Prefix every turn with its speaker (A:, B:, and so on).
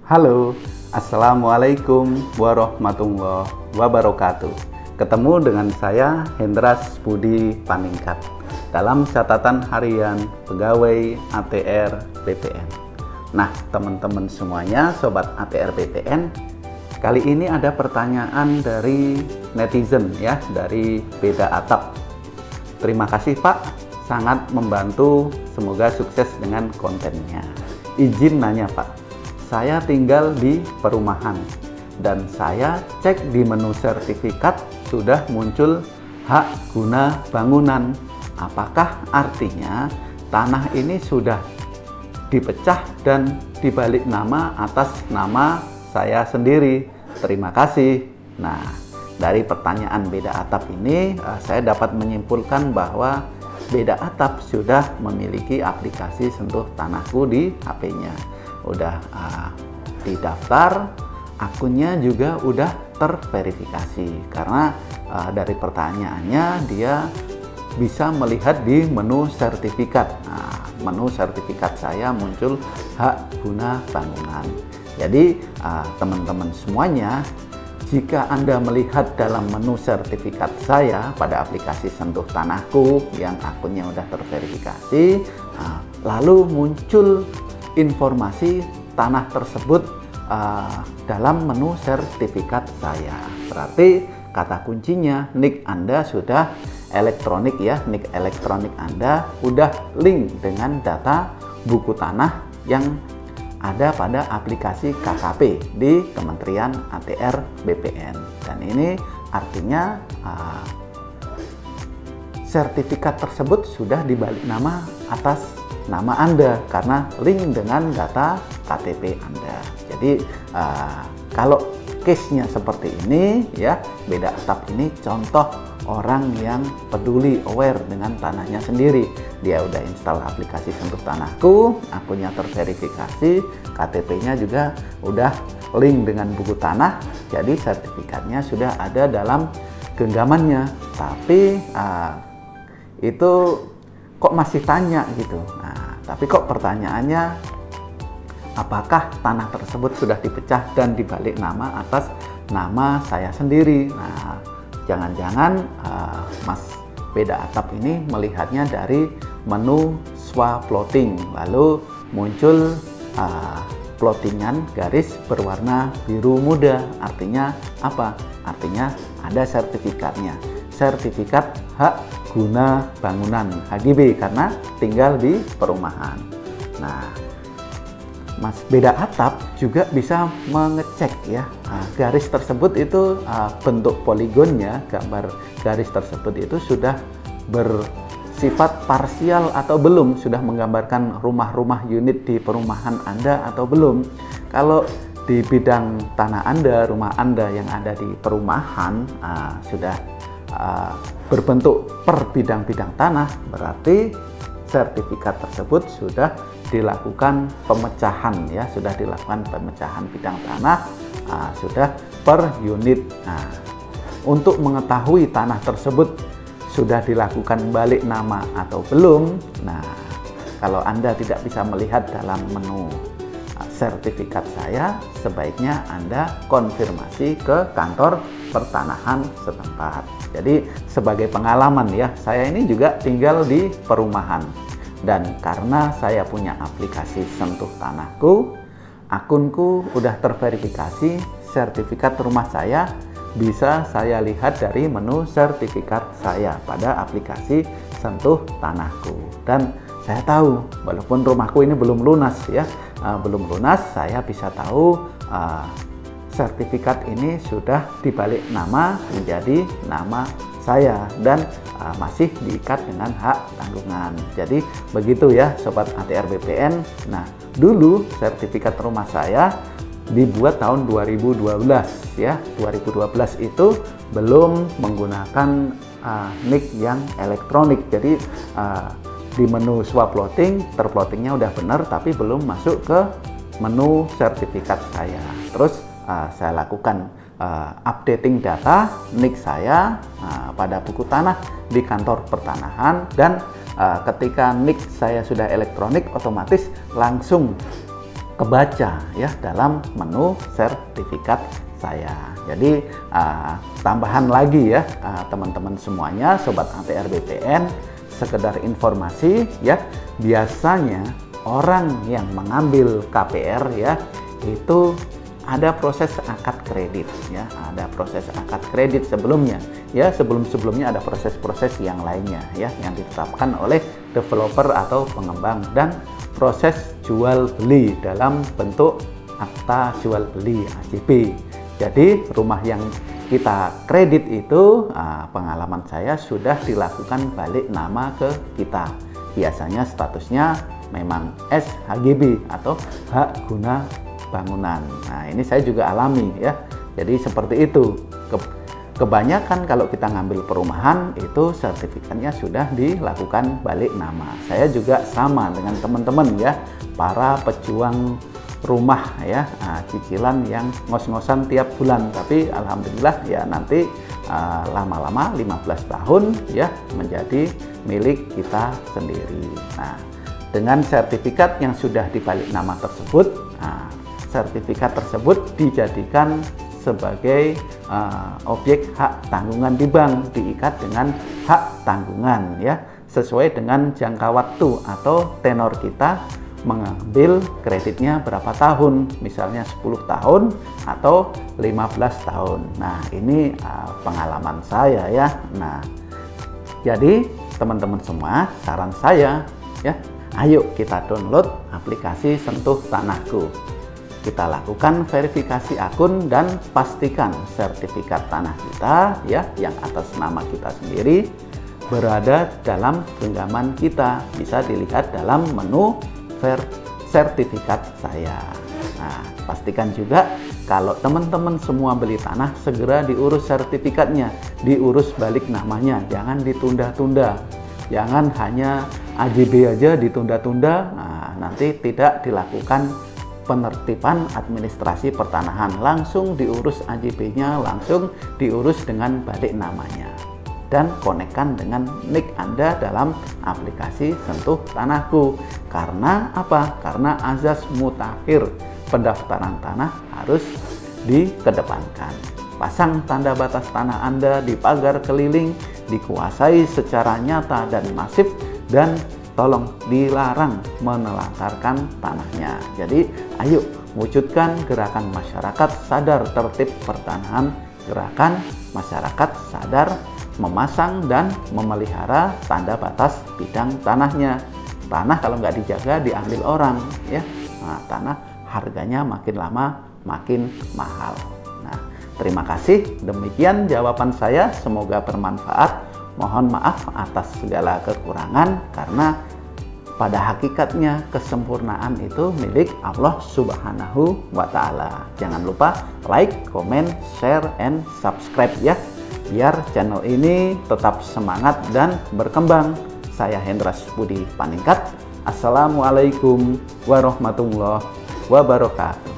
A: Halo, Assalamualaikum warahmatullahi wabarakatuh. Ketemu dengan saya Hendras Budi Paningkat dalam catatan harian pegawai ATR BPN. Nah, teman-teman semuanya, sobat ATR BPN, kali ini ada pertanyaan dari netizen ya, dari Beda Atap. Terima kasih Pak, sangat membantu, semoga sukses dengan kontennya. Izin nanya Pak, saya tinggal di perumahan dan saya cek di menu sertifikat sudah muncul hak guna bangunan. Apakah artinya tanah ini sudah dipecah dan dibalik nama atas nama saya sendiri? Terima kasih. Nah, dari pertanyaan Beda Atap ini saya dapat menyimpulkan bahwa Beda Atap sudah memiliki aplikasi Sentuh Tanahku di HP-nya. Udah didaftar, akunnya juga udah terverifikasi karena dari pertanyaannya dia bisa melihat di menu sertifikat. Nah, menu sertifikat saya muncul hak guna bangunan. Jadi teman-teman semuanya, jika Anda melihat dalam menu sertifikat saya pada aplikasi Sentuh Tanahku yang akunnya udah terverifikasi, lalu muncul informasi tanah tersebut dalam menu sertifikat saya, berarti kata kuncinya NIK Anda sudah elektronik ya, NIK elektronik Anda udah link dengan data buku tanah yang ada pada aplikasi KKP di Kementerian ATR BPN. Dan ini artinya sertifikat tersebut sudah dibalik nama atas nama Anda karena link dengan data KTP Anda. Jadi kalau case-nya seperti ini ya, Beda Atap ini contoh orang yang peduli, aware dengan tanahnya sendiri. Dia udah install aplikasi Sentuh Tanahku, akunnya terverifikasi, KTP-nya juga udah link dengan buku tanah, jadi sertifikatnya sudah ada dalam genggamannya. Tapi itu kok masih tanya gitu. Nah, tapi kok pertanyaannya apakah tanah tersebut sudah dipecah dan dibalik nama atas nama saya sendiri? Nah, jangan-jangan Mas Beda Atap ini melihatnya dari menu swaploting, lalu muncul plottingan garis berwarna biru muda. Artinya apa? Artinya ada sertifikatnya, sertifikat hak guna bangunan HGB karena tinggal di perumahan. Nah, Mas Beda Atap juga bisa mengecek ya, garis tersebut itu bentuk poligonnya, gambar garis tersebut itu sudah bersifat parsial atau belum, sudah menggambarkan rumah-rumah unit di perumahan Anda atau belum. Kalau di bidang tanah Anda, rumah Anda yang ada di perumahan sudah berbentuk per bidang-bidang tanah, berarti sertifikat tersebut sudah dilakukan pemecahan ya, sudah dilakukan pemecahan bidang tanah, sudah per unit. Nah, untuk mengetahui tanah tersebut sudah dilakukan balik nama atau belum, nah kalau Anda tidak bisa melihat dalam menu sertifikat saya, sebaiknya Anda konfirmasi ke kantor pertanahan setempat. Jadi sebagai pengalaman ya, saya ini juga tinggal di perumahan dan karena saya punya aplikasi Sentuh Tanahku, akunku udah terverifikasi, sertifikat rumah saya bisa saya lihat dari menu sertifikat saya pada aplikasi Sentuh Tanahku. Dan saya tahu walaupun rumahku ini belum lunas ya, belum lunas, saya bisa tahu sertifikat ini sudah dibalik nama menjadi nama saya dan masih diikat dengan hak tanggungan. Jadi begitu ya Sobat ATR BPN. Nah, dulu sertifikat rumah saya dibuat tahun 2012 ya. 2012 itu belum menggunakan NIK yang elektronik. Jadi di menu swaploting, terplotingnya udah benar tapi belum masuk ke menu sertifikat saya. Terus saya lakukan updating data NIK saya pada buku tanah di kantor pertanahan, dan ketika NIK saya sudah elektronik, otomatis langsung kebaca ya dalam menu sertifikat saya. Jadi tambahan lagi ya teman-teman semuanya, sobat ATR BPN, sekedar informasi ya, biasanya orang yang mengambil KPR ya itu ada proses akad kredit ya, ada proses akad kredit sebelumnya ya, sebelumnya ada proses-proses yang lainnya ya yang ditetapkan oleh developer atau pengembang, dan proses jual beli dalam bentuk akta jual beli AJB. Jadi rumah yang kita kredit itu pengalaman saya sudah dilakukan balik nama ke kita, biasanya statusnya memang SHGB atau hak guna bangunan. Nah, ini saya juga alami ya. Jadi seperti itu. Kebanyakan kalau kita ngambil perumahan itu sertifikatnya sudah dilakukan balik nama. Saya juga sama dengan teman-teman ya, para pejuang rumah ya, cicilan yang ngos-ngosan tiap bulan. Tapi alhamdulillah ya nanti lama-lama 15 tahun ya menjadi milik kita sendiri. Nah, dengan sertifikat yang sudah dibalik nama tersebut, sertifikat tersebut dijadikan sebagai objek hak tanggungan di bank, diikat dengan hak tanggungan ya, sesuai dengan jangka waktu atau tenor kita mengambil kreditnya berapa tahun, misalnya 10 tahun atau 15 tahun. Nah, ini pengalaman saya ya. Nah, jadi teman-teman semua, saran saya ya, ayo kita download aplikasi Sentuh Tanahku. Kita lakukan verifikasi akun dan pastikan sertifikat tanah kita ya yang atas nama kita sendiri berada dalam genggaman kita. Bisa dilihat dalam menu sertifikat saya. Nah, pastikan juga kalau teman-teman semua beli tanah, segera diurus sertifikatnya, diurus balik namanya, jangan ditunda-tunda. Jangan hanya AJB aja ditunda-tunda, nah, nanti tidak dilakukan penertiban administrasi pertanahan, langsung diurus AJB-nya, langsung diurus dengan balik namanya, dan konekkan dengan NIK Anda dalam aplikasi Sentuh Tanahku. Karena apa? Karena azas mutakhir pendaftaran tanah harus dikedepankan. Pasang tanda batas tanah Anda di pagar keliling, dikuasai secara nyata dan masif, dan tolong dilarang menelantarkan tanahnya. Jadi ayo wujudkan gerakan masyarakat sadar tertib pertanahan, gerakan masyarakat sadar memasang dan memelihara tanda batas bidang tanahnya. Tanah kalau nggak dijaga diambil orang ya. Nah, tanah harganya makin lama makin mahal. Nah, terima kasih. Demikian jawaban saya, semoga bermanfaat. Mohon maaf atas segala kekurangan, karena pada hakikatnya kesempurnaan itu milik Allah Subhanahu wa Ta'ala. Jangan lupa like, comment, share, and subscribe ya, biar channel ini tetap semangat dan berkembang. Saya Hendras Budi Paningkat. Assalamualaikum warahmatullahi wabarakatuh.